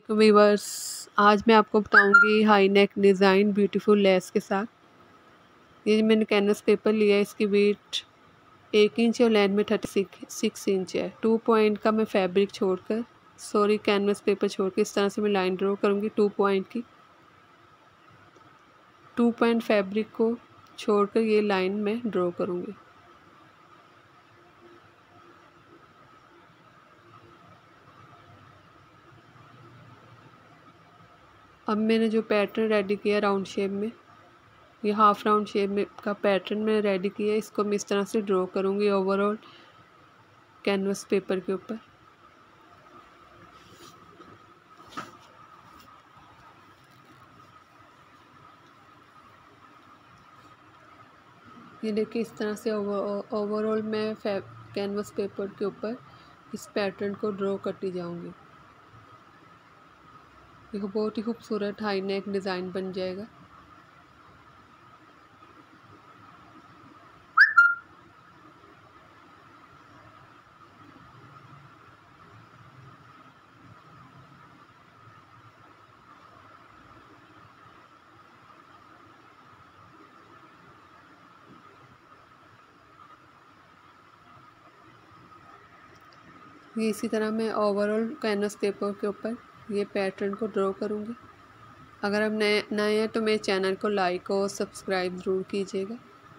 Viewers, आज मैं आपको बताऊंगी high neck design beautiful lace के साथ। ये मैंने कैनवस पेपर लिया है, इसकी वेट 1 इंच और लेंथ में 36 इंच है। 2 पॉइंट का मैं फैब्रिक छोड़कर कैनवस पेपर छोड़ के इस तरह से मैं लाइन ड्रॉ करूँगी 2 पॉइंट की। 2 पॉइंट फैब्रिक को छोड़कर ये लाइन में ड्रॉ करूँगी। अब मैंने जो पैटर्न रेडी किया राउंड शेप में, ये हाफ राउंड शेप में का पैटर्न मैंने रेडी किया है, इसको मैं इस तरह से ड्रॉ करूँगी ओवरऑल कैनवस पेपर के ऊपर। ये देखिए इस तरह से ओवरऑल मैं कैनवस पेपर के ऊपर इस पैटर्न को ड्रॉ करती जाऊंगी। देखो बहुत ही खूबसूरत हाई नेक डिज़ाइन बन जाएगा। ये इसी तरह मैं ओवरऑल कैनवस पेपर के ऊपर ये पैटर्न को ड्रॉ करूंगी। अगर आप नए हैं तो मेरे चैनल को लाइक और सब्सक्राइब ज़रूर कीजिएगा।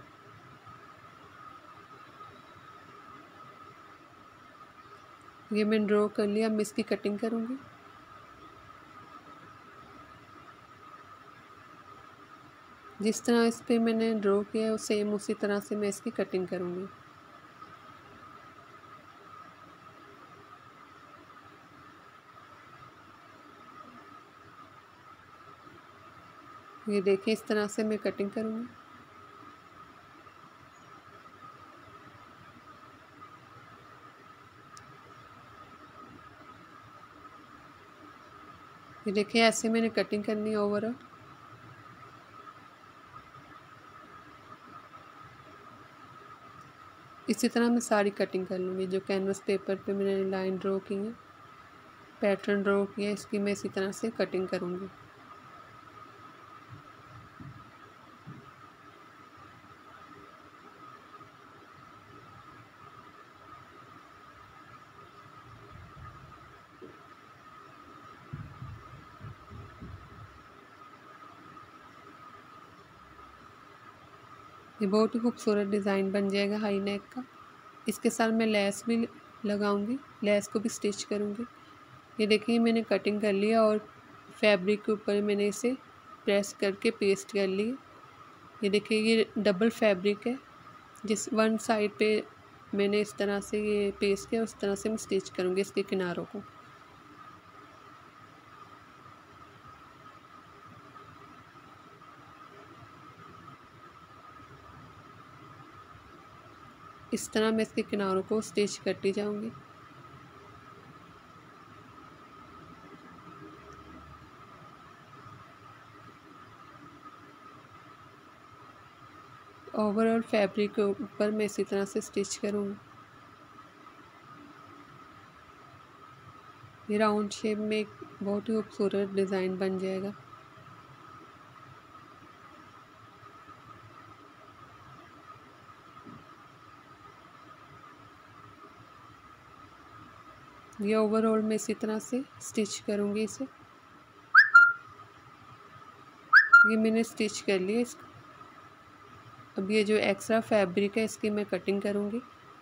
ये मैंने ड्रॉ कर लिया, अब मैं इसकी कटिंग करूंगी। जिस तरह इस पर मैंने ड्रॉ किया है सेम उसी तरह से मैं इसकी कटिंग करूंगी। ये देखिए इस तरह से मैं कटिंग करूंगी। ये देखिए ऐसे मैंने कटिंग करनी है ओवरऑल। इसी तरह मैं सारी कटिंग कर लूँगी। जो कैनवस पेपर पे मैंने लाइन ड्रॉ की है, पैटर्न ड्रॉ किया है, इसकी मैं इसी तरह से कटिंग करूँगी। ये बहुत ही खूबसूरत डिज़ाइन बन जाएगा हाई नेक का। इसके साथ मैं लेस भी लगाऊंगी, लेस को भी स्टिच करूँगी। ये देखिए मैंने कटिंग कर लिया और फैब्रिक के ऊपर मैंने इसे प्रेस करके पेस्ट कर लिया। ये देखिए ये डबल फैब्रिक है, जिस वन साइड पे मैंने इस तरह से ये पेस्ट किया, उस तरह से मैं स्टिच करूँगी इसके किनारों को। इस तरह मैं इसके किनारों को स्टिच करती जाऊँगी। ओवरऑल फैब्रिक के ऊपर मैं इसी तरह से स्टिच करूँगी। ये राउंड शेप में एक बहुत ही खूबसूरत डिज़ाइन बन जाएगा। ये ओवरऑल मैं इसी तरह से स्टिच करूँगी इसे। ये मैंने स्टिच कर लिया इसको। अब ये जो एक्स्ट्रा फैब्रिक है इसकी मैं कटिंग करूँगी।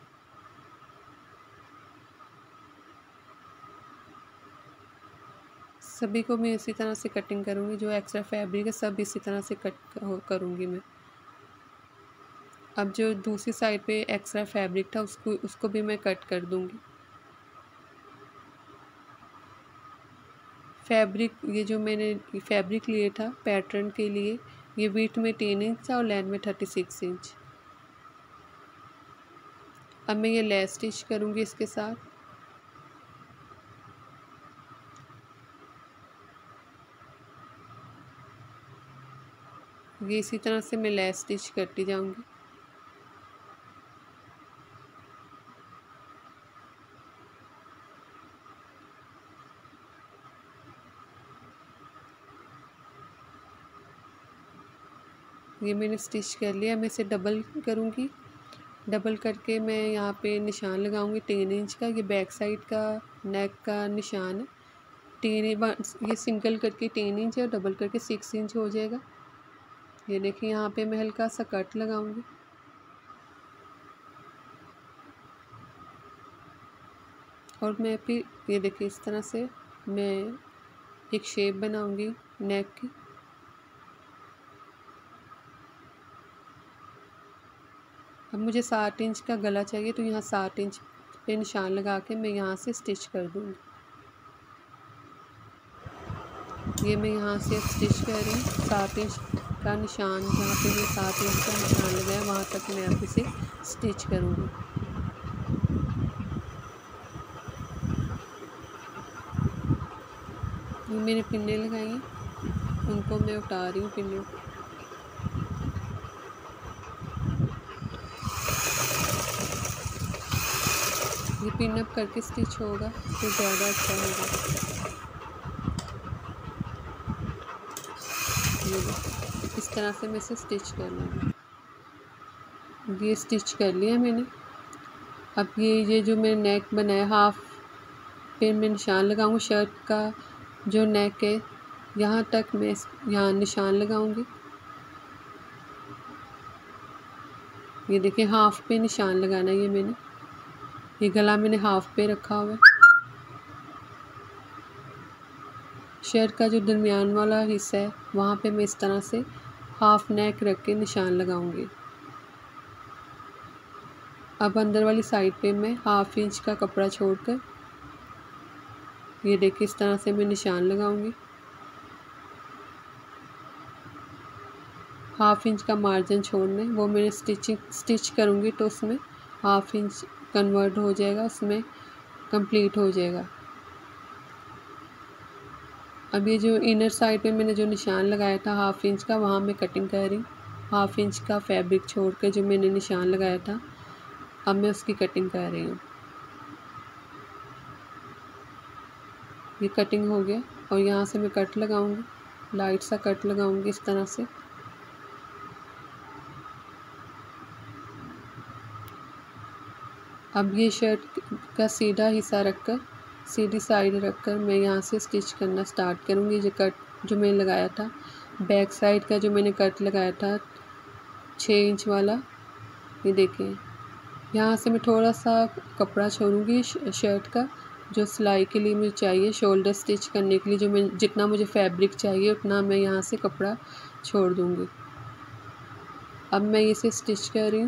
सभी को मैं इसी तरह से कटिंग करूँगी। जो एक्स्ट्रा फैब्रिक है सब इसी तरह से कट करूँगी मैं। अब जो दूसरी साइड पे एक्स्ट्रा फैब्रिक था उसको भी मैं कट कर दूँगी। फैब्रिक ये जो मैंने फैब्रिक लिया था पैटर्न के लिए, ये विड्थ में 3 इंच था और लेंथ में 36 इंच। अब मैं ये लेस स्टिच करूँगी इसके साथ। ये इसी तरह से मैं लेस स्टिच करती जाऊँगी। ये मैंने स्टिच कर लिया। मैं इसे डबल करूँगी। डबल करके मैं यहाँ पे निशान लगाऊंगी 3 इंच का। ये बैक साइड का नेक का निशान है। ये सिंगल करके 3 इंच है और डबल करके 6 इंच हो जाएगा। ये देखिए यहाँ पे मैं हल्का सा कट लगाऊंगी। और मैं फिर ये देखिए इस तरह से मैं एक शेप बनाऊंगी नेक की। अब मुझे 7 इंच का गला चाहिए, तो यहाँ 7 इंच पे निशान लगा के मैं यहाँ से स्टिच कर दूँगी। ये मैं यहाँ से स्टिच कर रही हूँ। 7 इंच का निशान, जहाँ पे मैं 7 इंच का निशान लगाया वहाँ तक मैं अब इसे स्टिच करूँगी। ये मैंने पिन्ने लगाई हैं, उनको मैं उतार रही हूँ पिन्ने। ये पिन अप करके स्टिच होगा तो ज़्यादा अच्छा होगा। ये इस तरह से मैं इसे स्टिच कर लूँगी। ये स्टिच कर लिया मैंने। अब ये जो मैंने नेक बनाया, हाफ पे मैं निशान लगाऊंगी। शर्ट का जो नेक है यहाँ तक मैं यहाँ निशान लगाऊंगी। ये देखिए हाफ पे निशान लगाना है। ये गला मैंने हाफ पे रखा हुआ है। शर्ट का जो दरमियान वाला हिस्सा है वहाँ पे मैं इस तरह से हाफ नेक रख के निशान लगाऊंगी। अब अंदर वाली साइड पे मैं हाफ इंच का कपड़ा छोड़कर ये देखिए इस तरह से मैं निशान लगाऊंगी। हाफ इंच का मार्जिन छोड़ना है, वो मैंने स्टिच करूँगी तो उसमें हाफ इंच कन्वर्ट हो जाएगा, उसमें कंप्लीट हो जाएगा। अब ये जो इनर साइड पे मैंने जो निशान लगाया था हाफ इंच का, वहाँ मैं कटिंग कर रही हूँ। हाफ इंच का फैब्रिक छोड़ के जो मैंने निशान लगाया था, अब मैं उसकी कटिंग कर रही हूँ। ये कटिंग हो गया और यहाँ से मैं कट लगाऊंगी, लाइट सा कट लगाऊंगी इस तरह से। अब ये शर्ट का सीधा हिस्सा रखकर, सीधी साइड रखकर मैं यहाँ से स्टिच करना स्टार्ट करूँगी। जो कट जो मैंने लगाया था बैक साइड का, जो मैंने कट लगाया था 6 इंच वाला, ये देखिए यहाँ से मैं थोड़ा सा कपड़ा छोड़ूंगी शर्ट का, जो सिलाई के लिए मुझे चाहिए। शोल्डर स्टिच करने के लिए जो मैं जितना मुझे फैब्रिक चाहिए उतना मैं यहाँ से कपड़ा छोड़ दूँगी। अब मैं इसे स्टिच कर रही हूँ।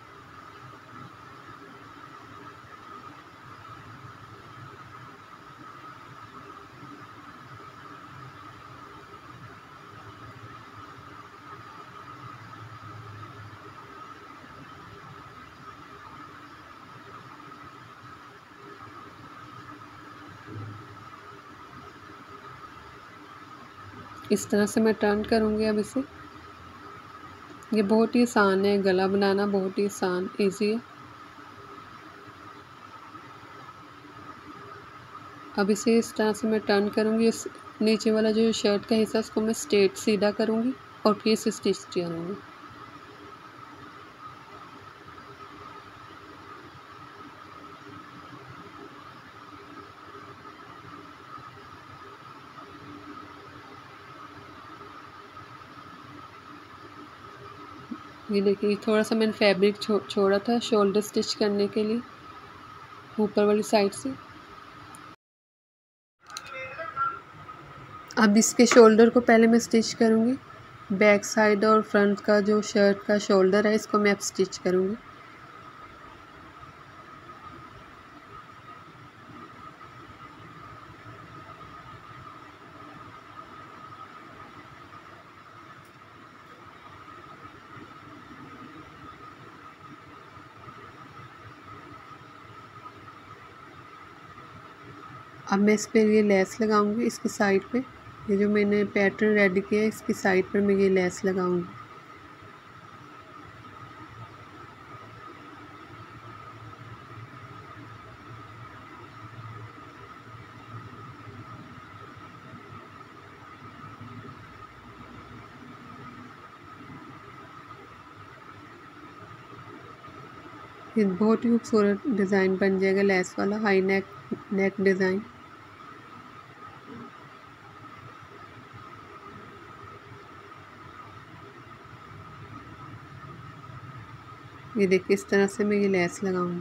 इस तरह से मैं टर्न करूँगी अब इसे। ये बहुत ही आसान है, गला बनाना बहुत ही आसान ईजी है। अब इसे इस तरह से मैं टर्न करूँगी। इस नीचे वाला जो शर्ट का हिस्सा उसको मैं स्ट्रेट सीधा करूँगी और फिर इसे स्टिच करूँगी। ये देखिए थोड़ा सा मैंने फैब्रिक छोड़ा था शोल्डर स्टिच करने के लिए ऊपर वाली साइड से। अब इसके शोल्डर को पहले मैं स्टिच करूँगी। बैक साइड और फ्रंट का जो शर्ट का शोल्डर है इसको मैं अब स्टिच करूँगी। अब मैं इस पर ये लेस लगाऊंगी इसकी साइड पे। ये जो मैंने पैटर्न रेडी किया है इसकी साइड पर मैं ये लेस लगाऊंगी। ये बहुत ही खूबसूरत डिज़ाइन बन जाएगा लेस वाला हाई नेक डिज़ाइन। ये देखिए इस तरह से मैं ये लेस लगाऊंगी।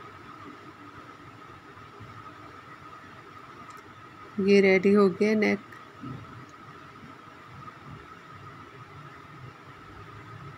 ये रेडी हो गया नेक